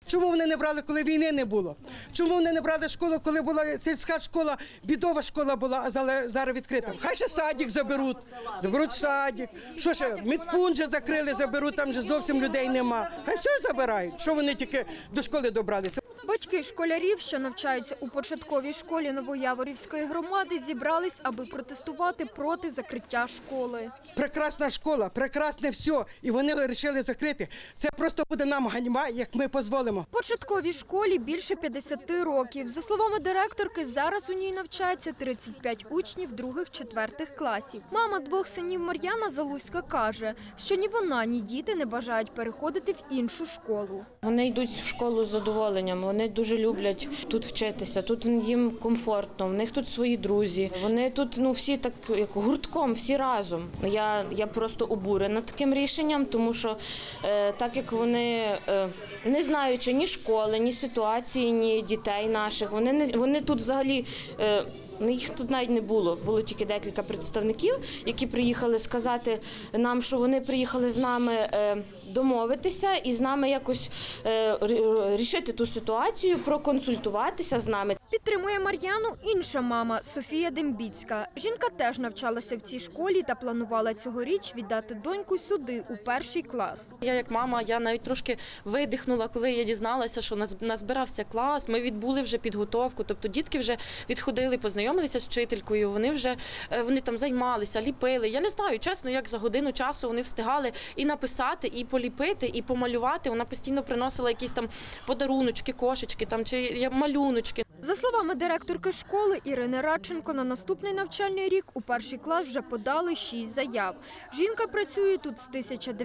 Чому вони не брали, коли війни не було? Чому вони не брали школу, коли була сільська школа, бідова школа була, а зараз відкрита? Хай ще садик заберуть садик. Що ще, медпункт же закрили, заберуть, там же зовсім людей нема. Хай все забирають, що вони тільки до школи добралися. Батьки школярів, що навчаються у початковій школі Новояворівської громади, зібрались, аби протестувати проти закриття школи. Прекрасна школа, прекрасне все, і вони вирішили закрити. Це просто буде нам ганьба, як ми дозволимо. В початковій школі більше 50 років. За словами директорки, зараз у ній навчається 35 учнів 2-4 класів. Мама двох синів Мар'яна Залузька каже, що ні вона, ні діти не бажають переходити в іншу школу. Вони йдуть в школу з задоволенням, вони дуже люблять тут вчитися, тут їм комфортно, в них тут свої друзі. Вони тут всі так як гуртком, всі разом. Я просто обурена таким рішенням, тому що так як вони не знаючи ні школи, ні ситуації, ні дітей наших, вони тут взагалі... Їх тут навіть не було. Було тільки декілька представників, які приїхали сказати нам, що вони приїхали з нами домовитися і з нами якось рішити ту ситуацію, проконсультуватися з нами. Підтримує Мар'яну інша мама Софія Дембіцька. Жінка теж навчалася в цій школі та планувала цьогоріч віддати доньку сюди, у 1-й клас. Я як мама, я навіть трошки видихнула, коли я дізналася, що назбирався клас, ми відбули вже підготовку, тобто дітки вже відходили, познайомилися з вчителькою, вони там займалися, ліпили. Я не знаю, чесно, як за годину часу вони встигали і написати, і поліпити, і помалювати. Вона постійно приносила якісь там подаруночки, кошечки там, чи малюночки. За словами директорки школи Ірини Радченко, на наступний навчальний рік у 1-й клас вже подали 6 заяв. Жінка працює тут з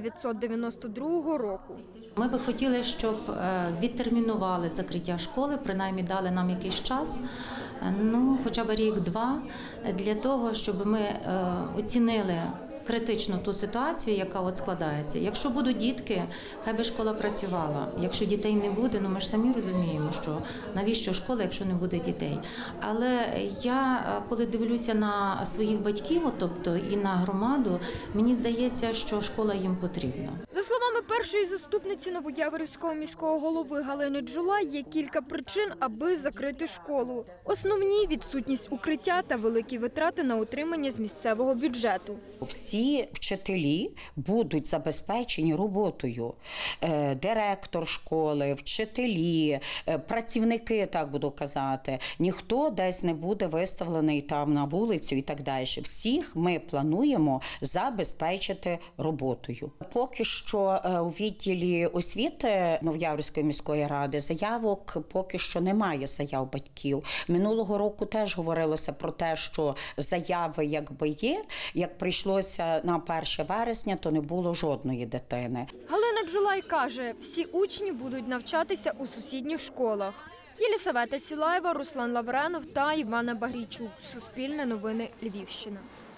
1992 року. Ми би хотіли, щоб відтермінували закриття школи, принаймні дали нам якийсь час, хоча б рік-два, для того, щоб ми оцінили критично ту ситуацію, яка от складається. Якщо будуть дітки, хай би школа працювала. Якщо дітей не буде, ми ж самі розуміємо, що навіщо школа, якщо не буде дітей. Але я, коли дивлюся на своїх батьків, тобто і на громаду, мені здається, що школа їм потрібна. За словами першої заступниці Новояворівського міського голови Галини Джулай, є кілька причин, аби закрити школу. Основні – відсутність укриття та великі витрати на утримання з місцевого бюджету. Всі вчителі будуть забезпечені роботою. Директор школи, вчителі, працівники, так буду казати. Ніхто десь не буде виставлений там на вулицю і так далі. Всіх ми плануємо забезпечити роботою. Поки що у відділі освіти Новояворівської міської ради заявок поки що немає, заяв батьків. Минулого року теж говорилося про те, що заяви якби є, як прийшлося на 1 вересня, то не було жодної дитини. Галина Джулай каже, всі учні будуть навчатися у сусідніх школах. Єлісавета Сілаєва, Руслан Лавренов та Івана Багрійчук. Суспільне новини, Львівщина.